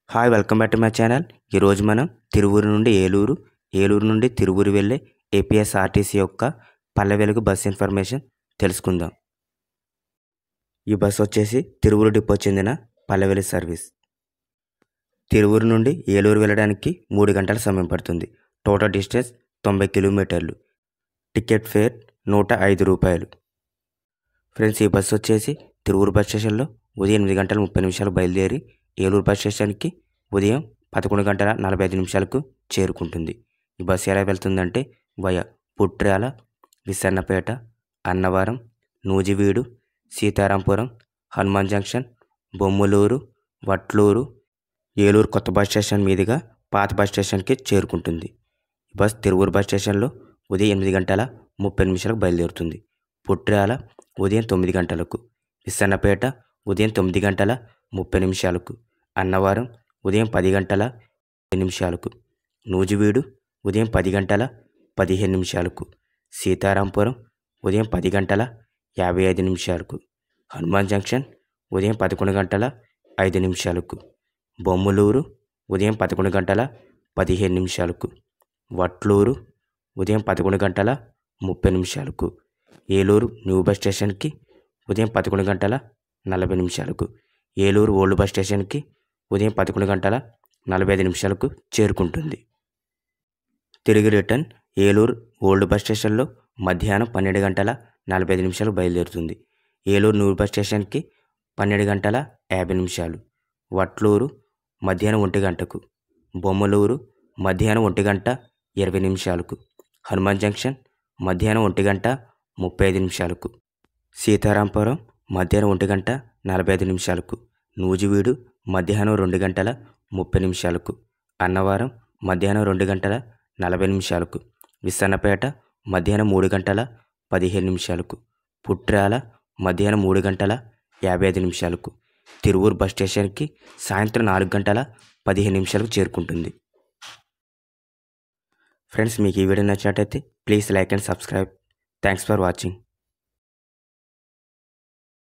Hi welcome back to my channel. ఈరోజు మనం తిరువూరు నుండి ఏలూరు, ఏలూరు నుండి తిరువూరు వెళ్ళే ఏపీఎస్ఆర్టీసీ యొక్క పల్లె వెలుగు బస్ ఇన్ఫర్మేషన్ తెలుసుకుందాం. ఈ బస్ వచ్చేసి తిరువూరు డిపో చెందిన పల్లె వెలుగు సర్వీస్. తిరువూరు నుండి ఏలూరు వెళ్ళడానికి 3 గంటల సమయం పడుతుంది. టోటల్ డిస్టెన్స్ 90 కిలోమీటర్లు. టికెట్ ఫేర్ 105 రూపాయలు. ఫ్రెండ్స్, ఈ బస్సు వచ్చేసి తిరువూరు బస్ స్టేషన్లో ఉదయం 8 గంటల 30 నిమిషాలకు బయలుదేరి ఏలూరు బస్ స్టేషన్కి ఉదయం 11 గంటల 45 నిమిషాలకు చేరుకుంటుంది. ఈ బస్సు ఎలా వెళ్తుందంటే వయా పుట్రాల, విసన్నపేట, అన్నవరం, నూజివీడు, సీతారాంపురం, హనుమాన్ జంక్షన్, బొమ్మలూరు, వట్లూరు, ఏలూరు కొత్త బస్ స్టేషన్ మీదుగా పాత బస్ స్టేషన్కి చేరుకుంటుంది. ఈ బస్ తిరువూరు బస్ స్టేషన్లో ఉదయం 8 గంటల 30 నిమిషాలకు బయలుదేరుతుంది. పుట్రాల ఉదయం 9 గంటలకు, విసన్నపేట ఉదయం 9 గంటల 30 నిమిషాలకు, అన్నవరం ఉదయం 10 గంటల 10 నిమిషాలకు, నూజివీడు ఉదయం 10 గంటల 15 నిమిషాలకు, సీతారాంపురం ఉదయం 10 గంటల 55 నిమిషాలకు, హనుమాన్ జంక్షన్ ఉదయం 11 గంటల 5 నిమిషాలకు, బొమ్మలూరు ఉదయం 11 గంటల 15 నిమిషాలకు, వట్లూరు ఉదయం 11 గంటల 30 నిమిషాలకు, ఏలూరు న్యూ బస్ స్టేషన్కి ఉదయం 11 గంటల 40 నిమిషాలకు, ఏలూరు ఓల్డ్ బస్ స్టేషన్కి ఉదయం 11 గంటల 45 నిమిషాలకు చేరుకుంటుంది. తిరిగి రిటర్న్ ఏలూరు ఓల్డ్ బస్ స్టేషన్లో మధ్యాహ్నం 12 గంటల 45 నిమిషాలకు బయలుదేరుతుంది. ఏలూరు న్యూ బస్ స్టేషన్కి 12 గంటల 50 నిమిషాలు, వట్లూరు మధ్యాహ్నం 1 గంటకు, బొమ్మలూరు మధ్యాహ్నం 1 గంట 20 నిమిషాలకు, హనుమాన్ జంక్షన్ మధ్యాహ్నం 1 గంట 35 నిమిషాలకు, సీతారాంపురం మధ్యాహ్నం 1 గంట 45 నిమిషాలకు, నూజివీడు మధ్యాహ్నం 2 గంటల 30 నిమిషాలకు, అన్నవరం మధ్యాహ్నం 2 గంటల 40 నిమిషాలకు, విసన్నపేట మధ్యాహ్నం 3 గంటల 15 నిమిషాలకు, పుట్రాల మధ్యాహ్నం 3 గంటల 55 నిమిషాలకు, తిరువూరు బస్ స్టేషన్కి సాయంత్రం 4 గంటల 15 నిమిషాలకు చేరుకుంటుంది. ఫ్రెండ్స్, మీకు ఈ వీడియో నచ్చినట్టయితే please like and subscribe. Thanks for watching.